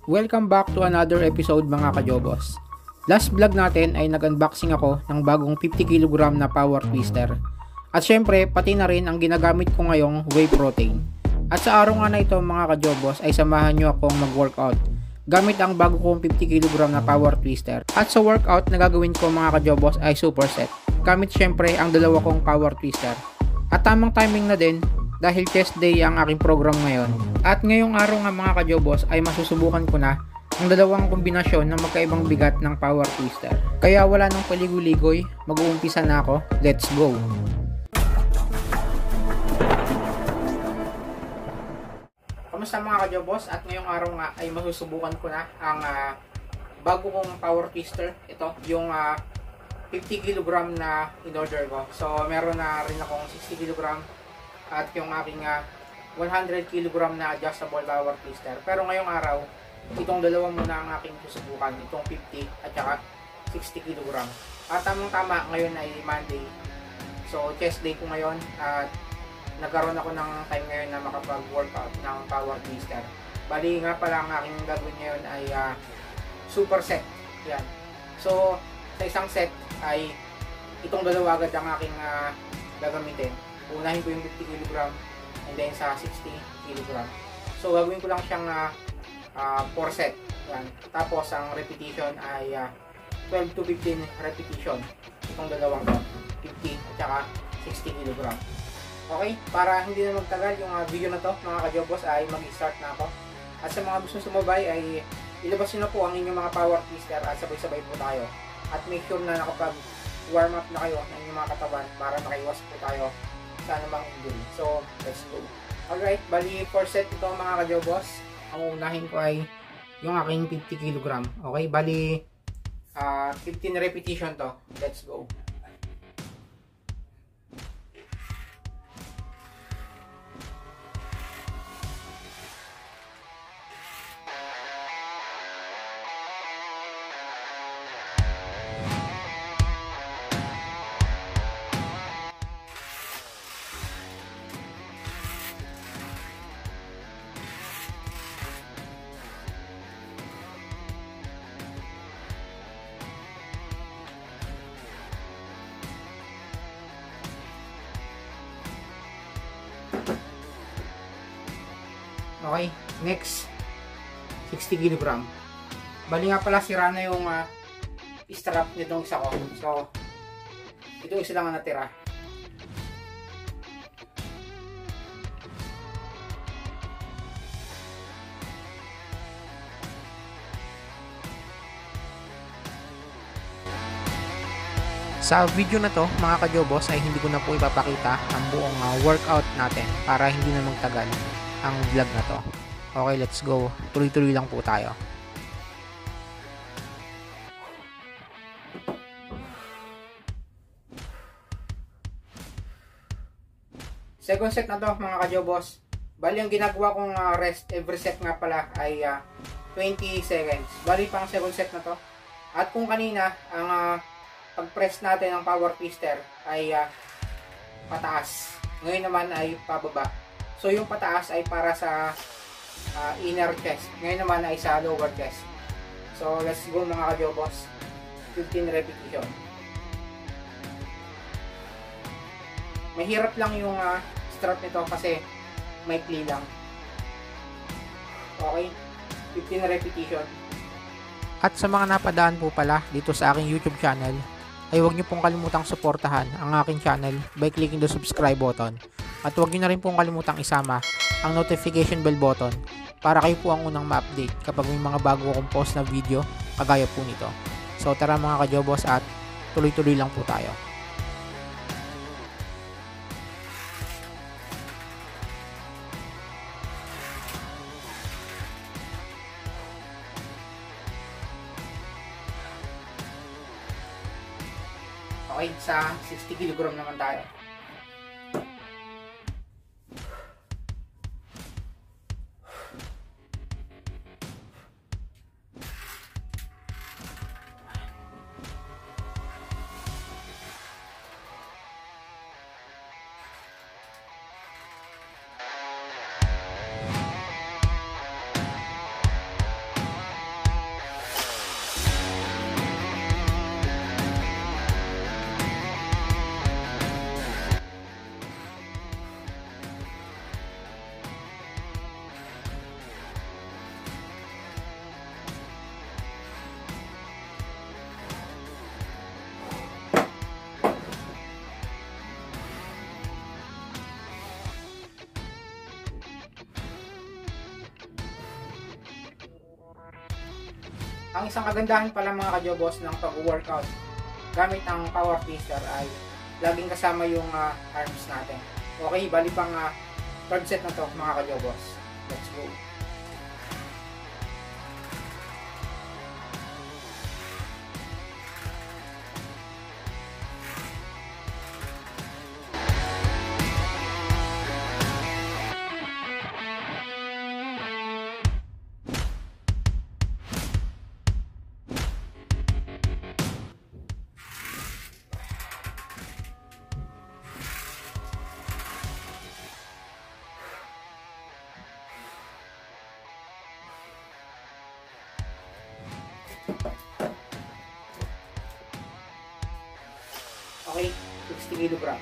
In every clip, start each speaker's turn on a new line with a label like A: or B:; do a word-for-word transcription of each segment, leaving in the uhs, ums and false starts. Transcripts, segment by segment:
A: Welcome back to another episode mga kajobos. Last vlog natin ay nag-unboxing ako ng bagong fifty kilogram na power twister. At syempre, pati na rin ang ginagamit ko ngayong whey protein. At sa araw nga na ito mga kajobos ay samahan nyo akong mag-workout gamit ang bago kong fifty kilogram na power twister. At sa workout na gagawin ko mga kajobos ay superset. Gamit syempre ang dalawa kong power twister. At tamang timing na din dahil test day ang aking program ngayon. At ngayong araw nga mga kajobos ay masusubukan ko na ang dalawang kombinasyon ng magkaibang bigat ng power twister. Kaya wala nang paligoy-ligoy, mag-uumpisa na ako. Let's go! Kamusta mga kajobos? At ngayong araw nga ay masusubukan ko na ang uh, bago kong power twister. Ito, yung uh, fifty kilogram na in-order ko. So meron na rin akong sixty kilogram at yung aking uh, one hundred kilogram na adjustable power twister. Pero ngayong araw, itong dalawa muna ang aking susubukan, itong fifty at saka sixty kilogram. At tamang tama, ngayon ay Monday. So chest day ko ngayon at nagkaroon ako ng time ngayon na makapag-workout ng power twister. Bali nga pala ang aking gagawin ngayon ay uh, super set. Yan. So sa isang set ay itong dalawa agad ang aking uh, gagamitin. Unahin ko yung fifty kilogram and then sa sixty kilogram. So gagawin ko lang siyang uh, uh, four set. Yan. Tapos ang repetition ay uh, twelve to fifteen repetition. Itong dalawang to, fifty at saka sixty kilogram. Okay, para hindi na magtagal yung uh, video na to mga kajobos ay mag-start na ako. At sa mga gusto sumabay ay ilabas nyo na po ang inyong mga power twister at sabay-sabay po tayo. At make sure na nakapag warm up na kayo ng inyong mga katawan para makaiwas po tayo sa anumang injury. So, let's go. Alright, bali four set ito mga kajobos. Ang unahin ko ay yung aking fifty kilogram. Okay, bali uh, fifteen repetition to. Let's go. Okay, next sixty kilogram. Bali nga pala sira na yung uh, strap nitong isa ko. So, itong isa lang ang natira. Sa video na to mga kajobos ay hindi ko na po ipapakita ang buong uh, workout natin para hindi na magtagal ang vlog na to. Okay, let's go. Tuloy-tuloy lang po tayo. Second set na to mga kajobos. Bali ang ginagawa kong uh, rest every set nga pala ay uh, twenty seconds. Bali pang second set na to. At kung kanina ang uh, pag-press natin ng power twister ay uh, pataas. Ngayon naman ay pababa. So yung pataas ay para sa uh, inner chest. Ngayon naman ay sa lower chest. So let's go mga kajobos. fifteen repetition. Mahirap lang yung uh, strap nito kasi maikli lang. Okay. fifteen repetition. At sa mga napadaan po pala dito sa aking YouTube channel, ay huwag niyo pong kalimutang suportahan ang aking channel by clicking the subscribe button. At huwag niyo na rin pong kalimutang isama ang notification bell button para kayo po ang unang ma-update kapag may mga bago akong post na video kagaya po nito. So tara mga kajobos at tuloy-tuloy lang po tayo. Okay, sa sixty kilogram naman tayo. Ang isang kagandahan pala mga ka-jobos ng pag-workout gamit ang power twister ay laging kasama yung uh, arms natin. Okay, bali pang uh, third set na to mga ka-jobos. Let's go. Okay, sixty kilogram.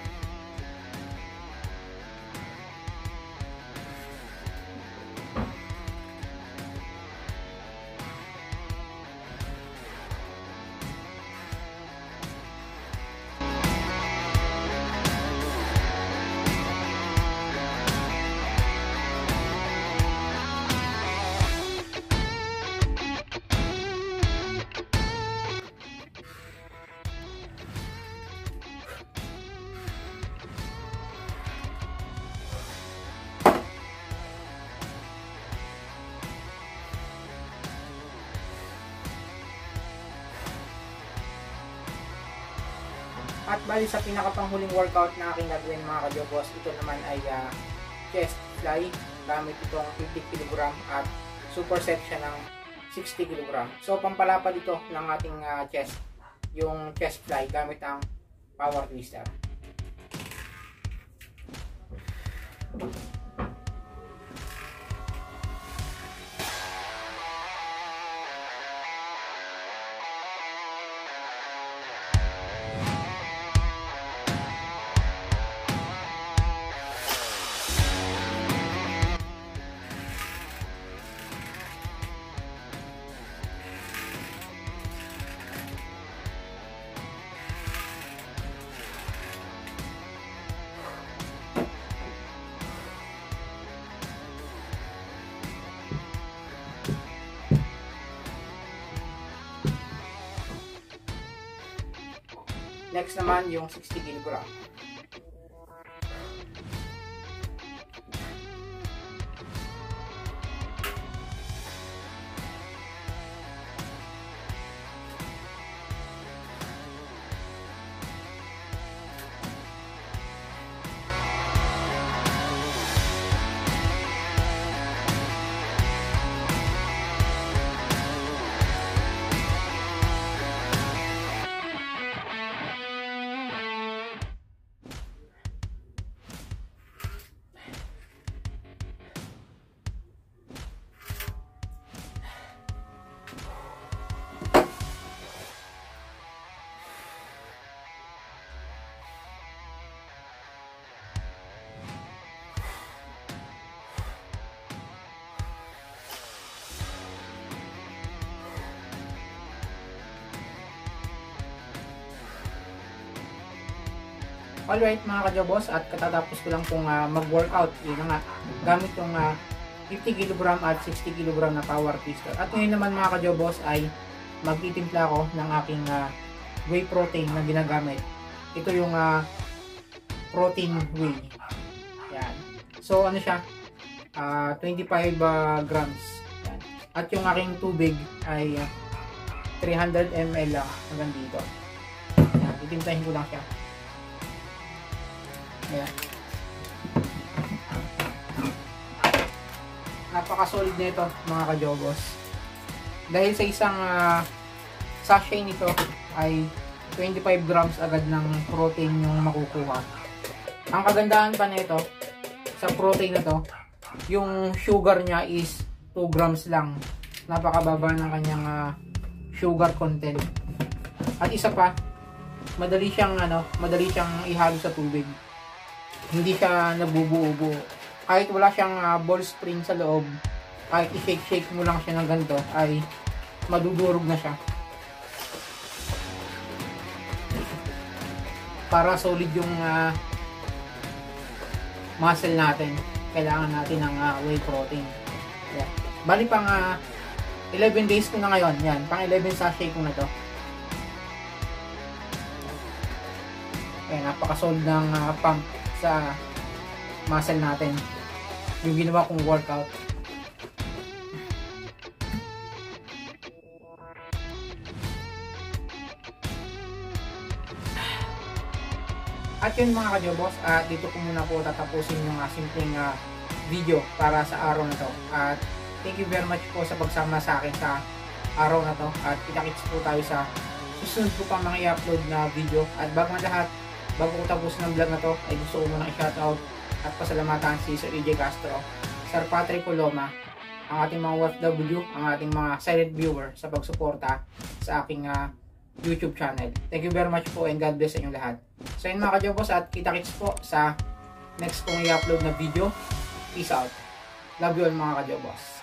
A: At bali sa pinakapanghuling workout na aking gagawin mga ka-jobos, ito naman ay uh, chest fly gamit itong fifty kilogram at superset siya ng sixty kilogram. So pampalapad ito ng ating uh, chest, yung chest fly gamit ang power twister. Next naman yung sixty kilogram. Alright mga ka-jobos, at katatapos ko lang pong uh, mag-workout. Yun nga, gamit yung uh, fifty kilogram at sixty kilogram na power twister. At ngayon naman mga ka-jobos ay mag-itimpla ko ng aking uh, whey protein na ginagamit. Ito yung uh, protein whey. Yan. So ano siya? Uh, twenty-five uh, grams. Yan. At yung aking tubig ay uh, three hundred milliliters lang hanggang dito. Yan. Itimplahin ko lang siya. Ayan. Napaka-solid na ito mga ka-jobos. Dahil sa isang uh, sachet nito ay twenty-five grams agad ng protein yung makukuha. Ang kagandahan pa nito sa protein na to, yung sugar niya is two grams lang. Napakababa ng kanyang uh, sugar content. At isa pa, madali siyang ano, madali siyang ihalo sa tubig. Hindi siya nabubuo-buo. Kahit wala siyang uh, ball spring sa loob, kahit i-shake-shake mo lang siya ng ganito, ay madudurog na siya. Para solid yung uh, muscle natin, kailangan natin ng uh, whey protein. Yeah. Bali pang uh, eleven days ko na ngayon. Yan, pang eleven sachet ko na to. Ayan, napaka-solid ng uh, pump sa muscle natin. Yung ginawa kong workout. At yun mga ka-jobos, at dito ko muna po tatapusin yung uh, simpleng uh, video para sa araw na to. At thank you very much po sa pagsama sa akin sa araw na to. At kita-kits po tayo sa susunod ko pang mga i-upload na video. At bago ang lahat, bago ko tapusin ng vlog na to, ay gusto ko muna i-shoutout at pasalamatan si Sir E J Castro, Sir Patrick Coloma, ang ating mga O F W, ang ating mga silent viewer sa pagsuporta sa aking uh, YouTube channel. Thank you very much po and God bless sa inyong lahat. So yun mga ka-jobos, at kita-kits po sa next kong i-upload na video. Peace out. Love you all mga ka-jobos.